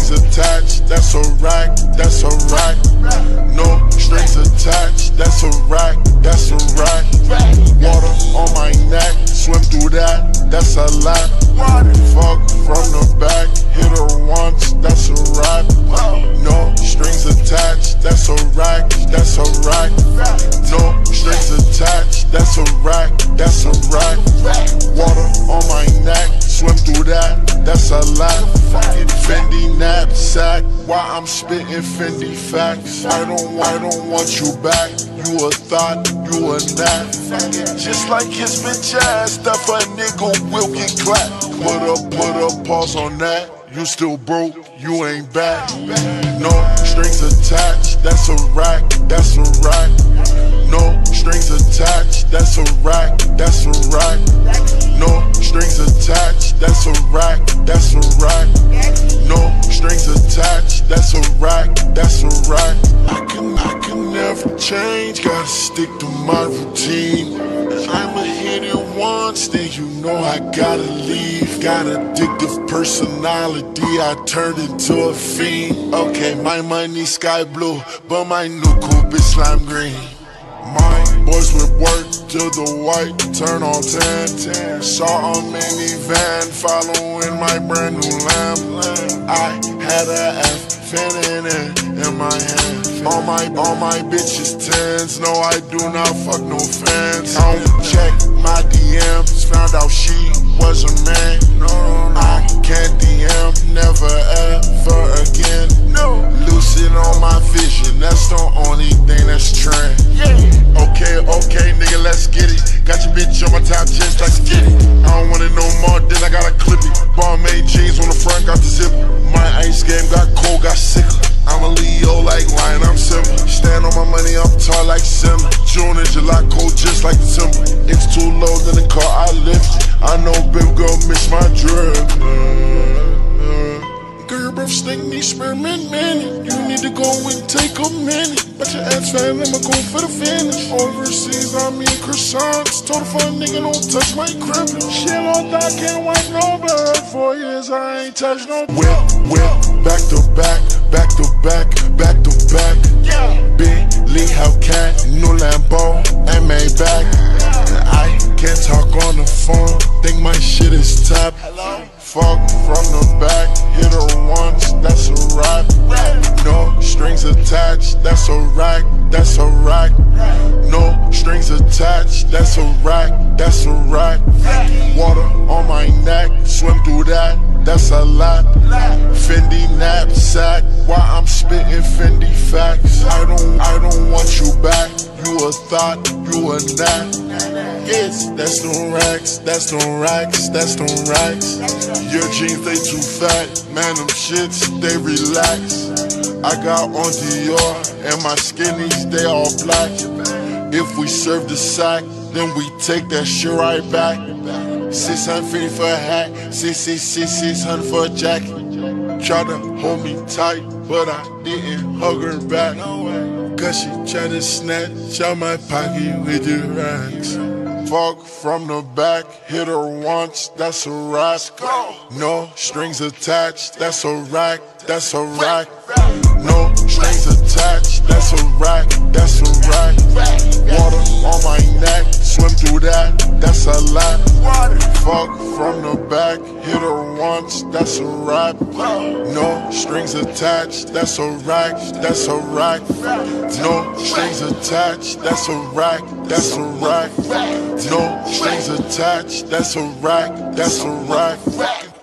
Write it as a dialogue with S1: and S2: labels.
S1: strings attached, that's a rack, that's a rack. No strings attached, that's a rack, that's a rack. Water on my neck, swim through that, that's a lap. Fuck from the back, hit her once, that's a wrap. No strings attached, that's a rack, that's a rack. No strings attached, that's a rack, that's a rack. Water on my neck, swim through that, that's a lap. Fendi knapsack, why I'm spitting Fendi facts. I don't want you back, you a thought, you a nap. Just like his bitch ass, that a nigga will get clapped. Put a pause on that, you still broke, you ain't back. No strings attached, that's a rack, that's a rack. No strings attached, that's a rack, that's a rack. No strings attached, that's a rack, that's a rack. No strings attached, that's a rack, that's a rack. I can never change, gotta stick to my routine. I'ma hit it once, then you know I gotta leave. Got addictive personality, I turned into a fiend. Okay, my money sky blue, but my new coupe is lime green. My boys with work till the white turn on 10. Saw a minivan following my brand new lamp. I had a F fanning in my hand. All my bitches tens, no I do not fuck no fans. I don't check my DMs, found out she was a man. I can't DM, never ever again. Lucid on my vision, that's the only thing that's trend. Okay, nigga, let's get it. Got your bitch on my top chest, let's get it. I don't want it no more, then I gotta clip it. Ball made jeans on the front, got the zipper. My ice game got cold, got sicker. I'm a Leo like lion, I'm simple. Stand on my money, I'm tall like Simba. June and July cold just like the timber. It's too low, then the car I lift it. I know baby girl miss my drip. Girl, your breath stink, need spearmint minute. You need to go and take a minute. But your ass fat, let me go for the finish. Overseas, I'm eating croissants. Told a fun nigga don't touch my crib. Shit, Lord, I can't wipe no blood. 4 years, I ain't touched no whip, back to back, back to back, back to back. Big Lee Hellcat, new Lambo, and Maybach. I can't talk on the phone, think my shit is tapped. Fuck from the back, hit her once, that's a wrap. No strings attached, that's a rack, that's a rack. No strings attached, that's a rack, that's a rack. Water on my neck, swim through that, that's a lap. Fendi knapsack, why I'm spitting Fendi facts. I don't want you back, you a thought, you a nap. Yes, that's them racks, that's them racks, that's them racks. Your jeans, they too fat, man, them shits, they relax. I got on Dior, and my skinnies, they all black. If we serve the sack, then we take that shit right back. 650 for a hat, 600 for a jacket. Tried to hold me tight, but I didn't hug her back. Cause she tryna snatch out my pocket with the racks. Fuck from the back, hit her once, that's a rack. No strings attached, that's a rack, that's a rack. No strings attached, that's a rack, that's a rack. Water on my neck, swim through that, that's a lap. Fuck from the back, hit her once, that's a wrap. No strings attached, that's a rack, that's a rack. No strings attached, that's a rack, that's a rack. No strings attached, that's a rack, that's a rack.